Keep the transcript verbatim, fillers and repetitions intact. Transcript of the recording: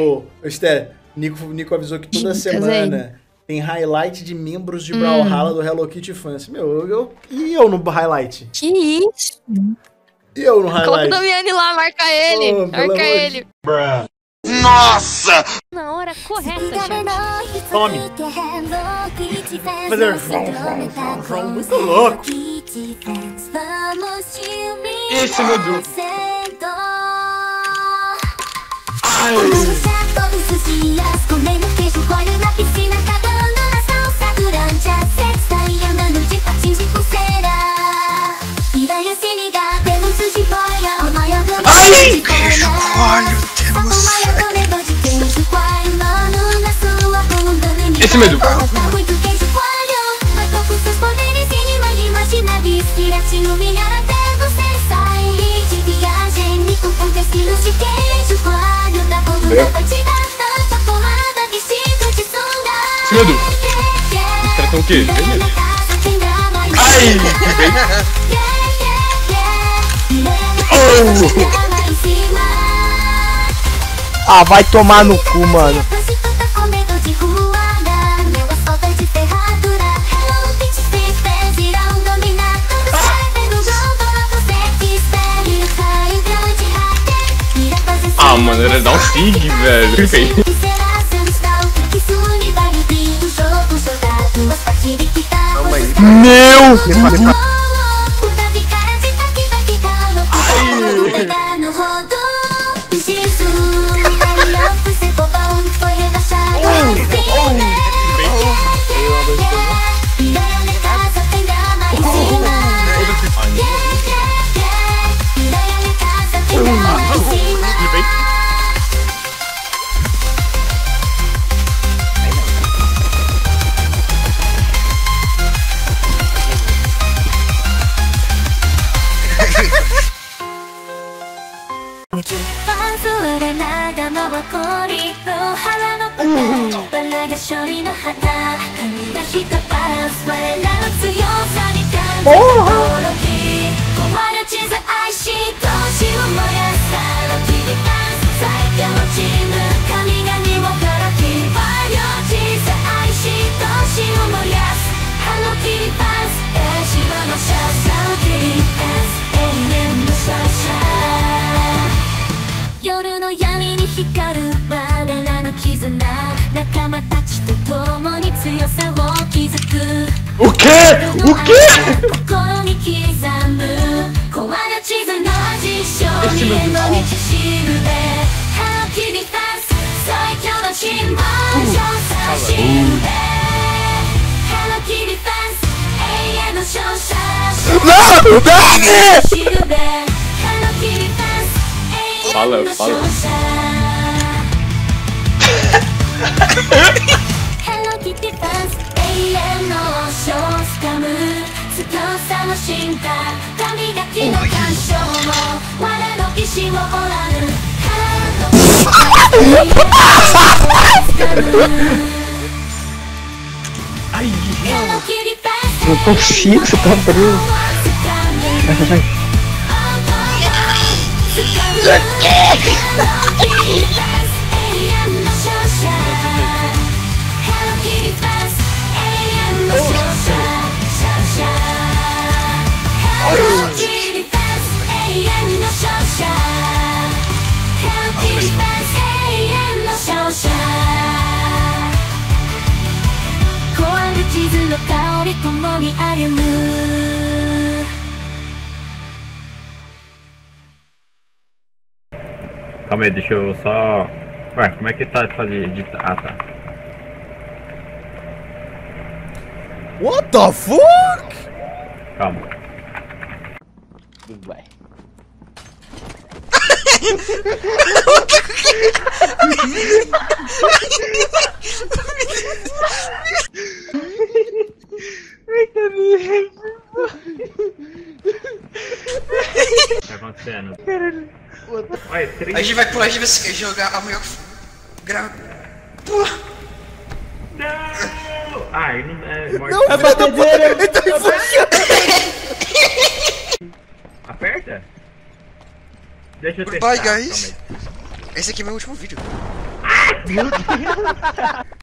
Ô, Esther, Nico, Nico avisou que toda semana tem highlight de membros de Brawlhalla hum. do Hello Kitty Fans. Meu, eu, eu... E eu no highlight? Que isso? E eu no highlight? Coloca o Damiani lá, marca ele. Oh, marca ele. Bruh. Nossa! Na hora correta, gente. Tome. Fazer João, muito louco. Esse, meu Deus. Ai. Ai, queijo coalho, temos esse mesmo. Esse medo. Os caras estão o quê? Ai, oh. Ah, vai tomar no cu, mano. Ah, mano, ele dá um sig, velho. Meu! O quê? O quê? Esse meu Não! Fala, fala. Ai, não consigo, você tá preso. Vai, vai, Calma aí, deixa eu só... Ué, como é que tá fazer editar? Ah, tá. What the fuck? Calma. tudo bem. O que tá acontecendo? Ué, três... A gente vai pular, a gente vai jogar a maior... Gra... Porra! Não! Ai, não é... Morte. Não, filha da puta! Ele tá me fugindo! Aperta? Deixa eu testar. Bye, guys! Esse aqui é meu último vídeo. Ah! Meu Deus.